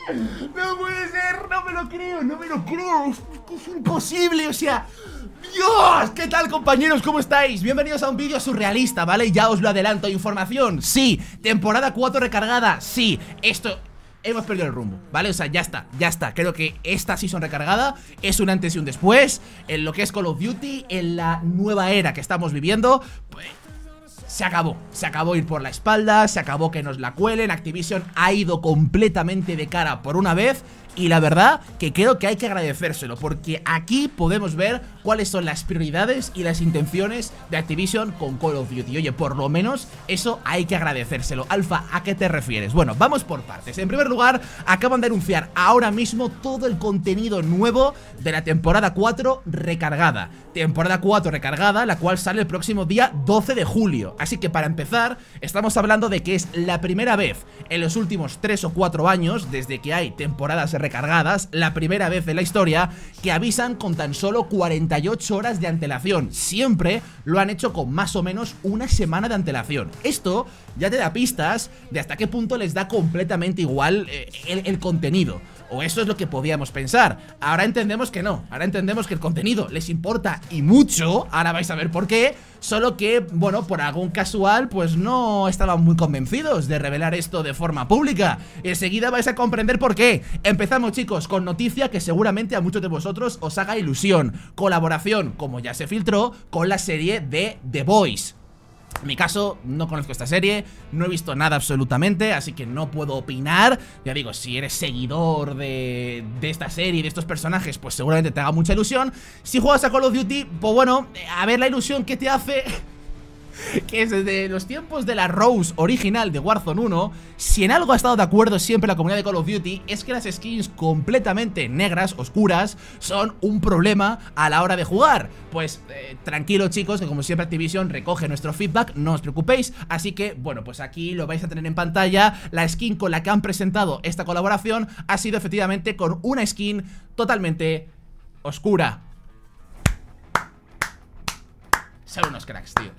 No puede ser, no me lo creo, no me lo creo. Es imposible, o sea... ¡Dios! ¿Qué tal, compañeros? ¿Cómo estáis? Bienvenidos a un vídeo surrealista, ¿vale? Ya os lo adelanto. Información, sí. Temporada 4 recargada, sí. Esto... Hemos perdido el rumbo, ¿vale? O sea, ya está. Creo que esta season recargada es un antes y un después en lo que es Call of Duty, en la nueva era que estamos viviendo. Pues... se acabó ir por la espalda, se acabó que nos la cuelen. Activision ha ido completamente de cara por una vez. Y la verdad que creo que hay que agradecérselo, porque aquí podemos ver cuáles son las prioridades y las intenciones de Activision con Call of Duty. Oye, por lo menos eso hay que agradecérselo. Alfa, ¿a qué te refieres? Bueno, vamos por partes. En primer lugar, acaban de anunciar ahora mismo todo el contenido nuevo de la temporada 4 recargada. Temporada 4 recargada, la cual sale el próximo día 12 de julio. Así que para empezar, estamos hablando de que es la primera vez en los últimos 3 o 4 años, desde que hay temporadas recargadas, la primera vez en la historia que avisan con tan solo 48 horas de antelación. Siempre lo han hecho con más o menos una semana de antelación. Esto ya te da pistas de hasta qué punto les da completamente igual el contenido. O eso es lo que podíamos pensar. Ahora entendemos que no. Ahora entendemos que el contenido les importa y mucho. Ahora vais a ver por qué. Solo que, bueno, por algún casual, pues no estaban muy convencidos de revelar esto de forma pública. Enseguida vais a comprender por qué. Empezamos, chicos, con noticia que seguramente a muchos de vosotros os haga ilusión. Colaboración, como ya se filtró, con la serie de The Boys. En mi caso, no conozco esta serie, no he visto nada absolutamente, así que no puedo opinar. Ya digo, si eres seguidor de esta serie y de estos personajes, pues seguramente te haga mucha ilusión. Si juegas a Call of Duty, pues bueno, a ver la ilusión que te hace... que es desde los tiempos de la Rose original de Warzone 1. Si en algo ha estado de acuerdo siempre la comunidad de Call of Duty, es que las skins completamente negras, oscuras, son un problema a la hora de jugar. Pues tranquilo, chicos, que como siempre Activision recoge nuestro feedback, no os preocupéis. Así que, bueno, pues aquí lo vais a tener en pantalla. La skin con la que han presentado esta colaboración ha sido efectivamente con una skin totalmente oscura. Son unos cracks, tío.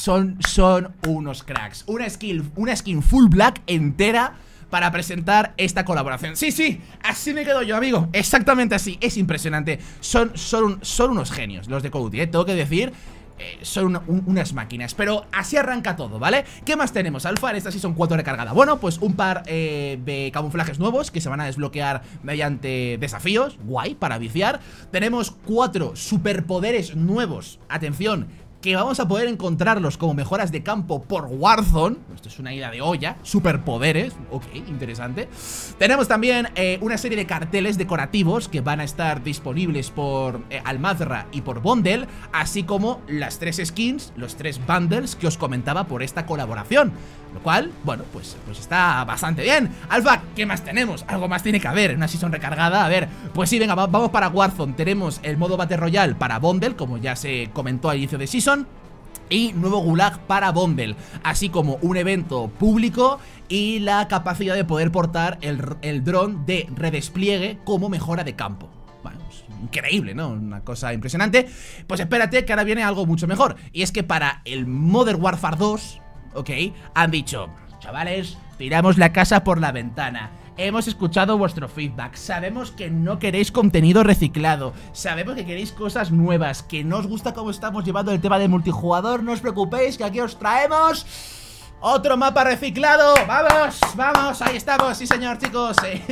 Son unos cracks. Una skin full black entera para presentar esta colaboración. Sí, así me quedo yo, amigo. Exactamente así, es impresionante. Son unos genios los de Call of Duty, tengo que decir. Son unas máquinas. Pero así arranca todo, ¿vale? ¿Qué más tenemos, Alfa, en esta Season 4 recargada? Bueno, pues un par de camuflajes nuevos que se van a desbloquear mediante desafíos. Guay, para viciar. Tenemos 4 superpoderes nuevos. Atención, que vamos a poder encontrarlos como mejoras de campo por Warzone. Esto es una idea de olla. Superpoderes, ok, interesante. Tenemos también una serie de carteles decorativos que van a estar disponibles por Al-Mazrah y por Bundle, así como las 3 skins, los 3 bundles que os comentaba por esta colaboración. Lo cual, bueno, pues está bastante bien. Alfa, ¿qué más tenemos? Algo más tiene que haber en una season recargada. A ver, pues sí, venga, vamos para Warzone. Tenemos el modo Battle Royale para Bundle, como ya se comentó al inicio de season, y nuevo Gulag para Bundle, así como un evento público y la capacidad de poder portar el dron de redespliegue como mejora de campo. Bueno, pues increíble, ¿no? Una cosa impresionante. Pues espérate que ahora viene algo mucho mejor. Y es que para el Modern Warfare 2, ok, han dicho: chavales, tiramos la casa por la ventana. Hemos escuchado vuestro feedback, sabemos que no queréis contenido reciclado, sabemos que queréis cosas nuevas, que no os gusta cómo estamos llevando el tema de multijugador. No os preocupéis, que aquí os traemos otro mapa reciclado. Vamos, ahí estamos, sí señor, chicos.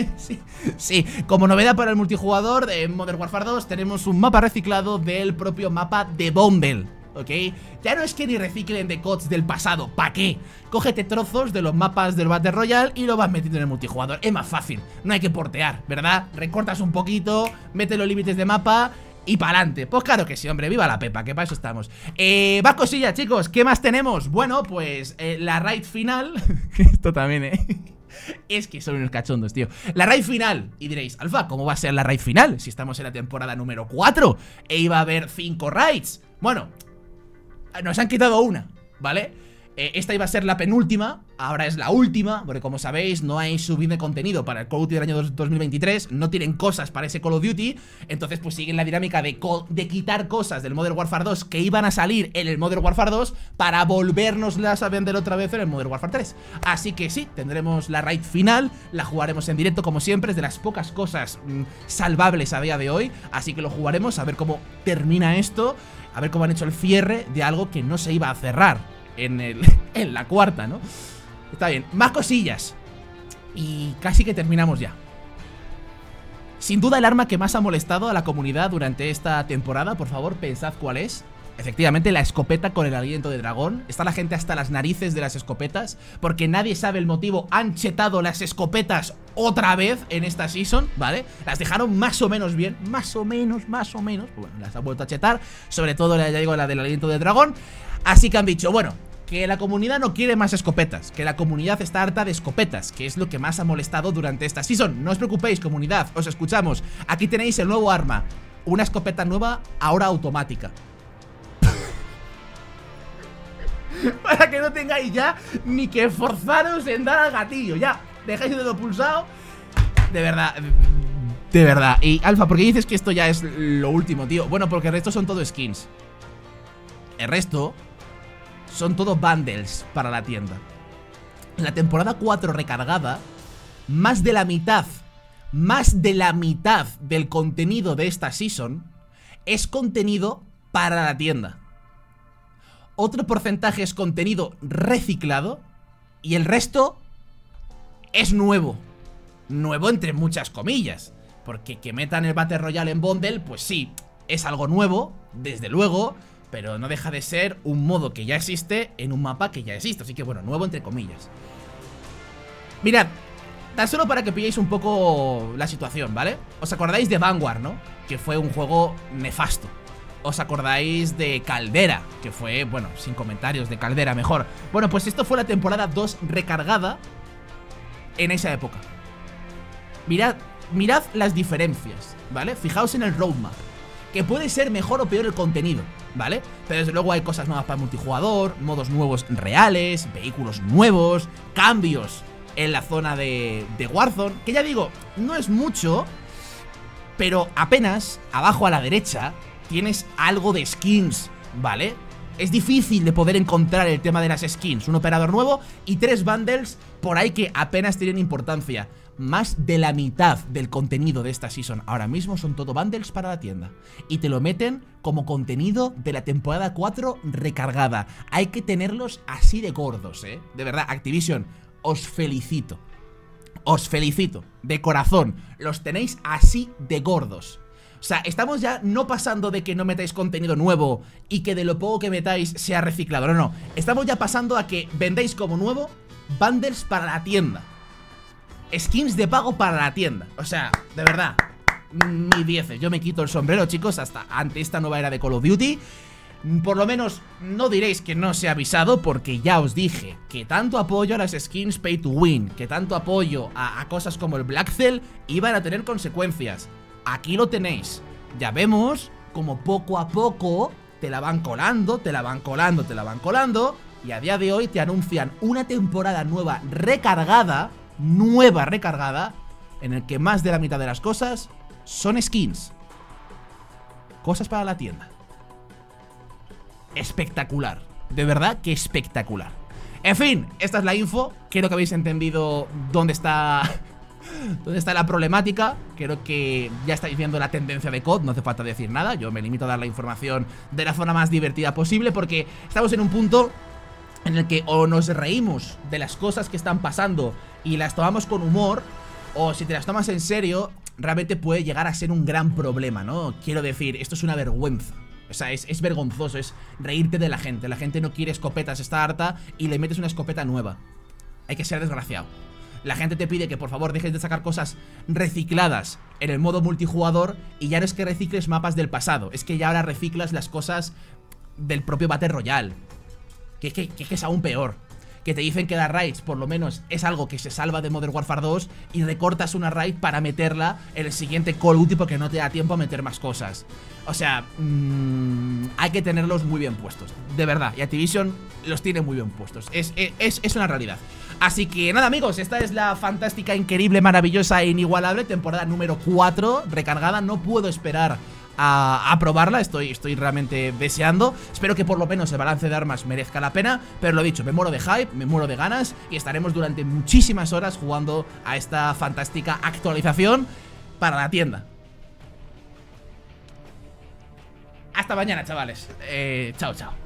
Sí, como novedad para el multijugador de Modern Warfare 2 tenemos un mapa reciclado del propio mapa de Bundle. ¿Ok? Ya no es que ni reciclen de CODs del pasado, ¿pa' qué? Cógete trozos de los mapas del Battle Royale y lo vas metiendo en el multijugador. Es más fácil, no hay que portear, ¿verdad? Recortas un poquito, mete los límites de mapa y pa'lante. Pues claro que sí, hombre, viva la pepa, que para eso estamos. Más cosillas, chicos, ¿qué más tenemos? Bueno, pues la raid final. Esto también, es que son unos cachondos, tío. La raid final, y diréis: Alfa, ¿cómo va a ser la raid final? Si estamos en la temporada número 4 e iba a haber 5 raids. Bueno, nos han quitado una, ¿vale? Esta iba a ser la penúltima, ahora es la última, porque como sabéis no hay subida de contenido para el Call of Duty del año 2023, no tienen cosas para ese Call of Duty, entonces pues siguen la dinámica de quitar cosas del Modern Warfare 2 que iban a salir en el Modern Warfare 2 para volvernoslas a vender otra vez en el Modern Warfare 3. Así que sí, tendremos la raid final, la jugaremos en directo como siempre, es de las pocas cosas salvables a día de hoy, así que lo jugaremos a ver cómo termina esto, a ver cómo han hecho el cierre de algo que no se iba a cerrar en la cuarta, ¿no? Está bien, más cosillas y casi que terminamos ya. Sin duda el arma que más ha molestado a la comunidad durante esta temporada, por favor, pensad cuál es. Efectivamente, la escopeta con el aliento de dragón. Está la gente hasta las narices de las escopetas, porque nadie sabe el motivo. Han chetado las escopetas otra vez en esta season, ¿vale? Las dejaron más o menos bien, más o menos. Bueno, las han vuelto a chetar, sobre todo, ya digo, la del aliento de dragón. Así que han dicho, bueno, que la comunidad no quiere más escopetas, que la comunidad está harta de escopetas, que es lo que más ha molestado durante esta season. No os preocupéis, comunidad, os escuchamos. Aquí tenéis el nuevo arma, una escopeta nueva, ahora automática. Para que no tengáis ya ni que forzaros en dar al gatillo. Ya, dejáis el dedo pulsado. De verdad, de verdad. Y Alfa, ¿por qué dices que esto ya es lo último, tío? Bueno, porque el resto son todo skins. El resto son todo bundles para la tienda. La temporada 4 recargada, más de la mitad del contenido de esta season es contenido para la tienda. Otro porcentaje es contenido reciclado y el resto es nuevo. Nuevo entre muchas comillas, porque que metan el Battle Royale en bundle, pues sí, es algo nuevo, desde luego, pero no deja de ser un modo que ya existe en un mapa que ya existe. Así que bueno, nuevo entre comillas. Mirad, tan solo para que pilléis un poco la situación, ¿vale? Os acordáis de Vanguard, ¿no? Que fue un juego nefasto. Os acordáis de Caldera, que fue, bueno, sin comentarios, de Caldera mejor. Bueno, pues esto fue la temporada 2 recargada en esa época. Mirad las diferencias, ¿vale? Fijaos en el roadmap, que puede ser mejor o peor el contenido, ¿vale? Pero desde luego hay cosas nuevas para el multijugador, modos nuevos reales, vehículos nuevos, cambios en la zona de Warzone, que ya digo, no es mucho, pero apenas abajo a la derecha tienes algo de skins, ¿vale? Es difícil de poder encontrar el tema de las skins. Un operador nuevo y 3 bundles por ahí que apenas tienen importancia. Más de la mitad del contenido de esta season ahora mismo son todo bundles para la tienda. Y te lo meten como contenido de la temporada 4 recargada. Hay que tenerlos así de gordos, ¿eh? De verdad, Activision, os felicito. Os felicito, de corazón. Los tenéis así de gordos. O sea, estamos ya no pasando de que no metáis contenido nuevo y que de lo poco que metáis sea reciclado. No. Estamos ya pasando a que vendéis como nuevo bundles para la tienda. Skins de pago para la tienda. O sea, de verdad, mi 10. Yo me quito el sombrero, chicos, hasta ante esta nueva era de Call of Duty. Por lo menos no diréis que no se ha avisado, porque ya os dije que tanto apoyo a las skins pay to win, que tanto apoyo a cosas como el Black Cell iban a tener consecuencias. Aquí lo tenéis. Ya vemos como poco a poco te la van colando, te la van colando, te la van colando, y a día de hoy te anuncian una temporada nueva recargada, en el que más de la mitad de las cosas son skins. Cosas para la tienda. Espectacular. De verdad que espectacular. En fin, esta es la info. Creo que habéis entendido dónde está la problemática. Creo que ya estáis viendo la tendencia de COD. No hace falta decir nada. Yo me limito a dar la información de la forma más divertida posible, porque estamos en un punto en el que o nos reímos de las cosas que están pasando y las tomamos con humor, o si te las tomas en serio, realmente puede llegar a ser un gran problema, ¿no? Quiero decir, esto es una vergüenza. O sea, es vergonzoso, es reírte de la gente. La gente no quiere escopetas, está harta y le metes una escopeta nueva. Hay que ser desgraciado. La gente te pide que por favor dejes de sacar cosas recicladas en el modo multijugador, y ya no es que recicles mapas del pasado, es que ya ahora reciclas las cosas del propio Battle Royale. Que es aún peor. que te dicen que las raids por lo menos es algo que se salva de Modern Warfare 2 y recortas una raid para meterla en el siguiente Call of Duty porque no te da tiempo a meter más cosas. O sea, hay que tenerlos muy bien puestos, de verdad. Y Activision los tiene muy bien puestos, es una realidad. Así que nada, amigos, esta es la fantástica, increíble, maravillosa e inigualable temporada número 4 recargada. No puedo esperar a probarla, estoy realmente deseando. Espero que por lo menos el balance de armas merezca la pena. Pero lo dicho, me muero de hype, me muero de ganas. Y estaremos durante muchísimas horas jugando a esta fantástica actualización para la tienda. Hasta mañana, chavales. Chao, chao.